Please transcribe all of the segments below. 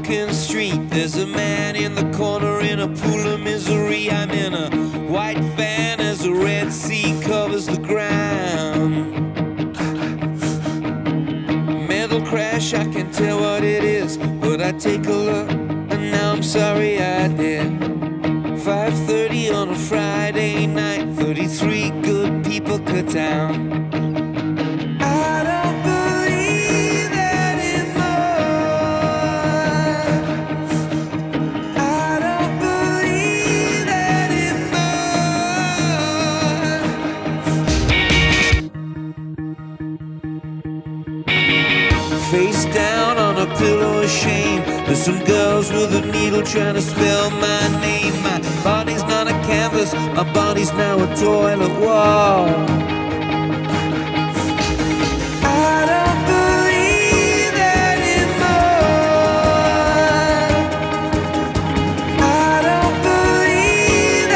broken street. There's a man in the corner in a pool of misery. I'm in a white van as the Red Sea covers the ground. Metal crash, I can tell what it is, but I take a look and now I'm sorry I did. 5:30 on a Friday night, 33 good people cut down. I don't believe anymore. I don't believe anymore. Face down on a pillow of shame. There's some girls with a needle trying to spell my name. My body's not a canvas, my body's now a toilet wall. I don't believe anymore. I don't believe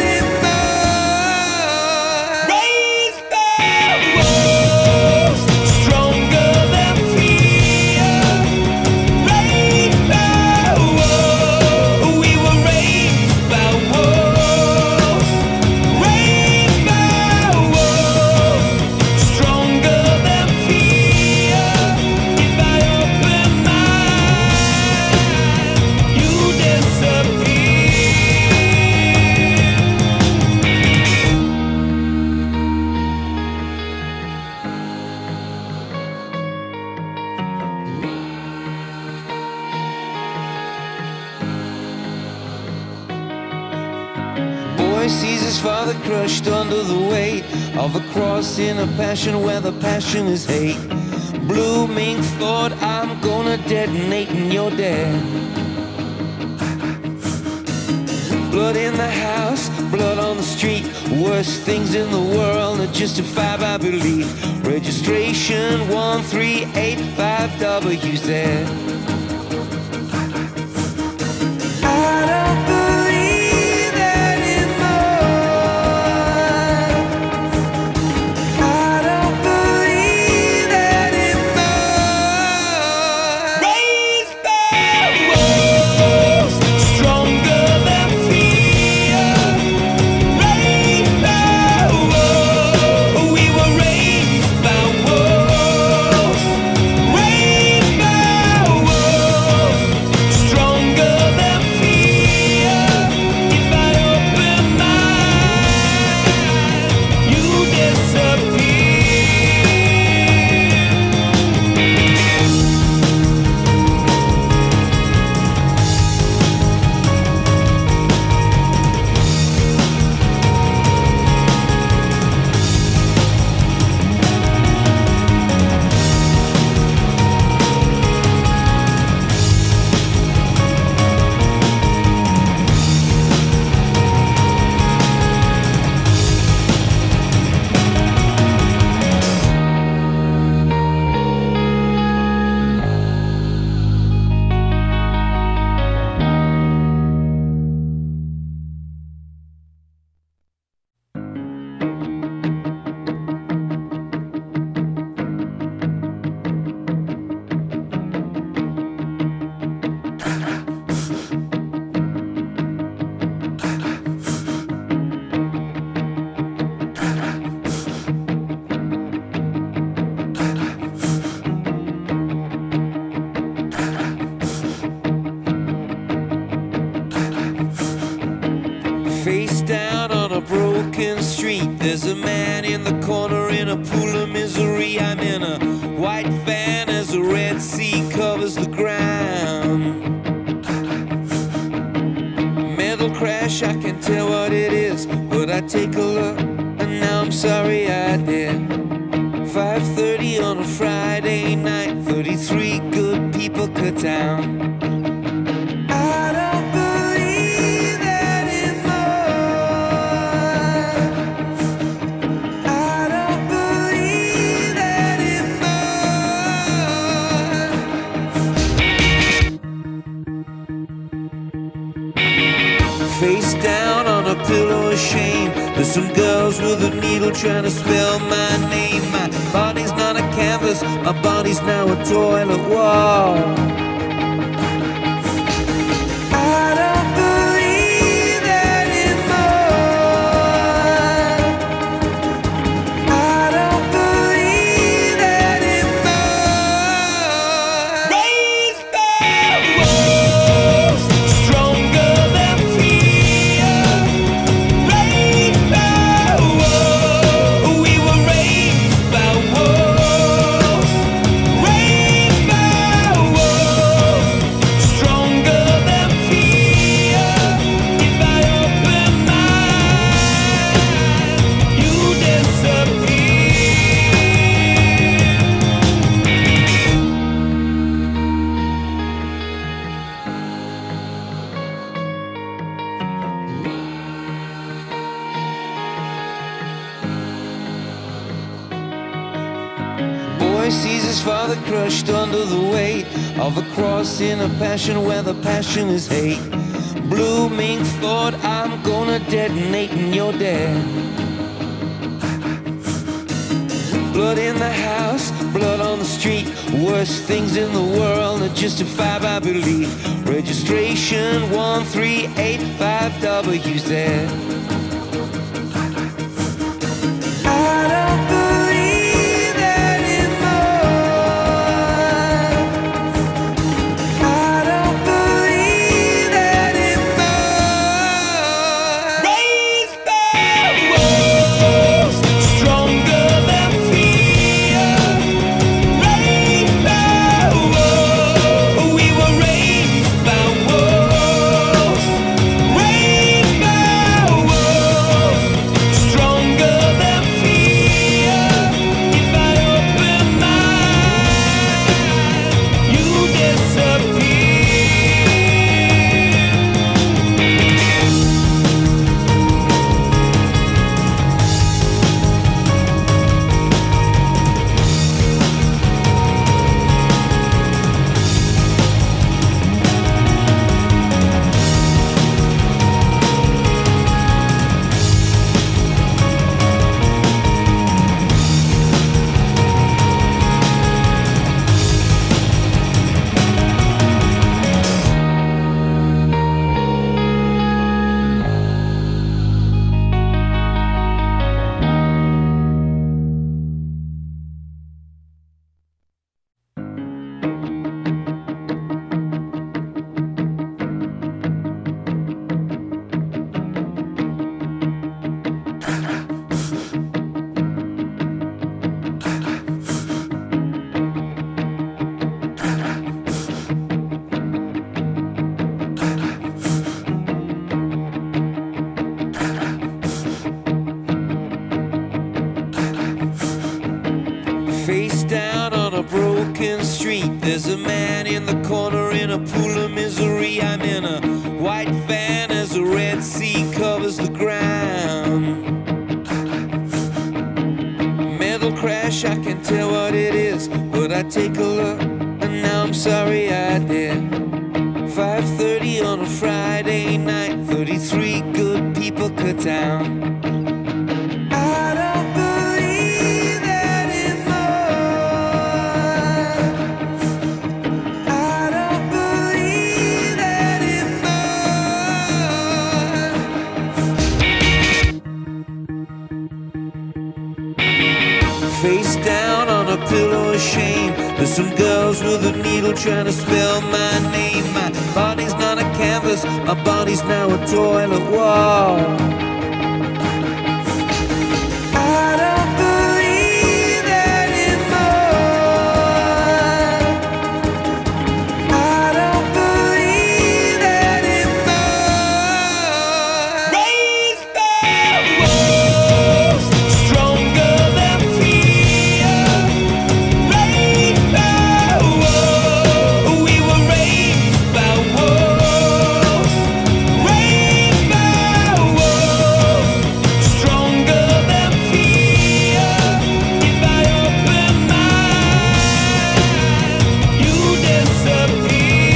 anymore. Raised by wolves, stronger than fear. Raised by wolves, we were raised by wolves. Raised by wolves, stronger than fear. If I open my eyes, you disappear. Boy sees his father crushed under the weight of a cross in a passion where the passion is hate. Blooming thought, I'm gonna detonate and you're dead. Blood in the house, blood on the street. Worst things in the world that justify my belief. Registration 1385WZ. I don't believe anymore. I don't believe anymore. Raised by wolves, stronger than fear. Raised by wolves, we were raised by wolves. Raised by wolves, stronger than fear. If I open my eyes, you disappear. Face down on a broken street. There's a man in the corner in a pool of misery. I'm in a white van as the Red Sea covers the ground. Metal crash, I can tell what it is, but I take a look and now I'm sorry I did. 5:30 on a Friday night, 33 good people cut down. I don't believe anymore. I don't believe anymore. Face down on a pillow of shame. There's some girls with a needle trying to spell my name. My body's not a canvas, my body's now a toilet wall. sees his father crushed under the weight of a cross in a passion where the passion is hate. Blooming thought, I'm gonna detonate and you're dead. Blood in the house, blood on the street. Worst things in the world are justified by belief. Registration 1385W's there. I don't believe anymore. I don't believe anymore. Raised by wolves, stronger than fear. Raised by wolves, we were raised by wolves. Raised by wolves, stronger than fear. If I open my eyes, you disappear. Face down on a broken street. There's a man in the corner in a pool of misery. I'm in a white van as the Red Sea covers the ground. Metal crash, I can tell what it is, but I take a look and now I'm sorry I did. 5:30 on a Friday night, 33 good people cut down. I don't believe anymore. I don't believe anymore. Face down on a pillow of shame. There's some girls with a needle trying to spell my name. My body's not a canvas, my body's now a toilet wall. I don't believe anymore. I don't believe anymore. Raised by wolves, stronger than fear. Raised by wolves, we were raised by wolves. Raised by wolves, stronger than fear. If I open my eyes, you disappear.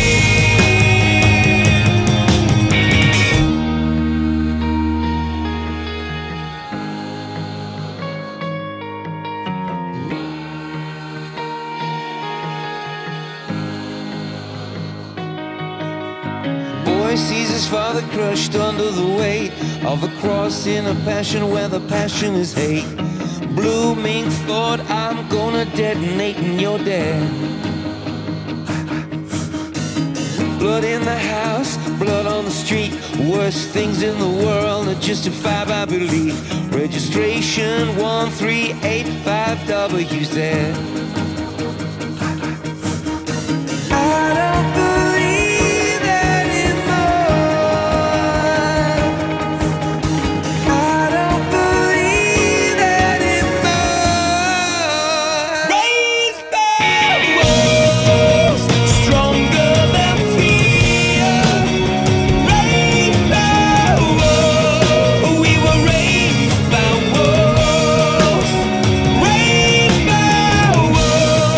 Boy sees his father crushed under the weight of a cross in a passion where the passion is hate. Blooming thought, I'm gonna detonate and you're dead. Blood in the house, blood on the street. Worst things in the world are justified by belief. Registration 1385W's there. I don't believe anymore. I don't believe anymore. Raised by wolves, stronger than fear. Raised by wolves, we were raised by wolves. Raised by wolves.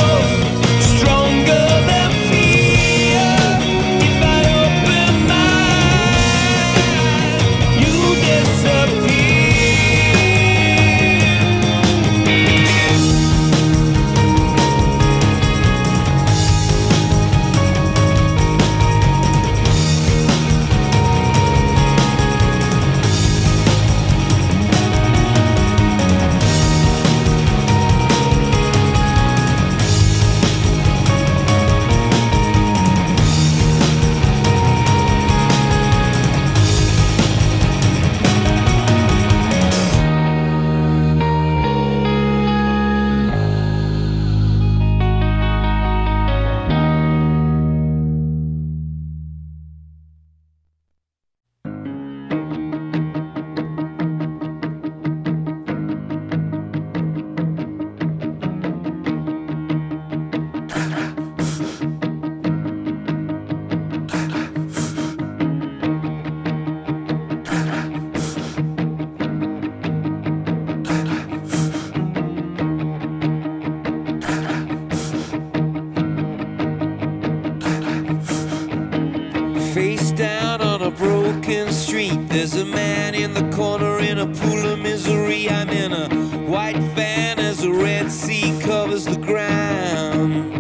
Face down on a broken street, there's a man in the corner in a pool of misery. I'm in a white van as a red sea covers the ground.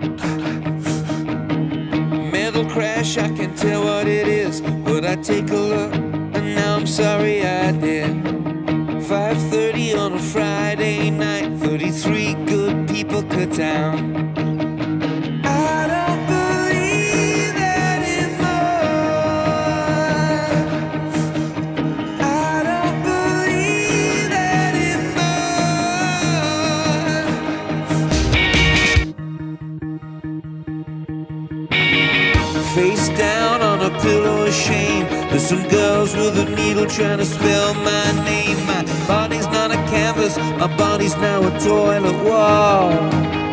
Metal crash, I can tell what it is, but I take a look and now I'm sorry I did. 5:30 on a Friday night, 33 good people cut down. Face down on a pillow of shame, there's some girls with a needle trying to spell my name. My body's not a canvas, my body's now a toilet wall.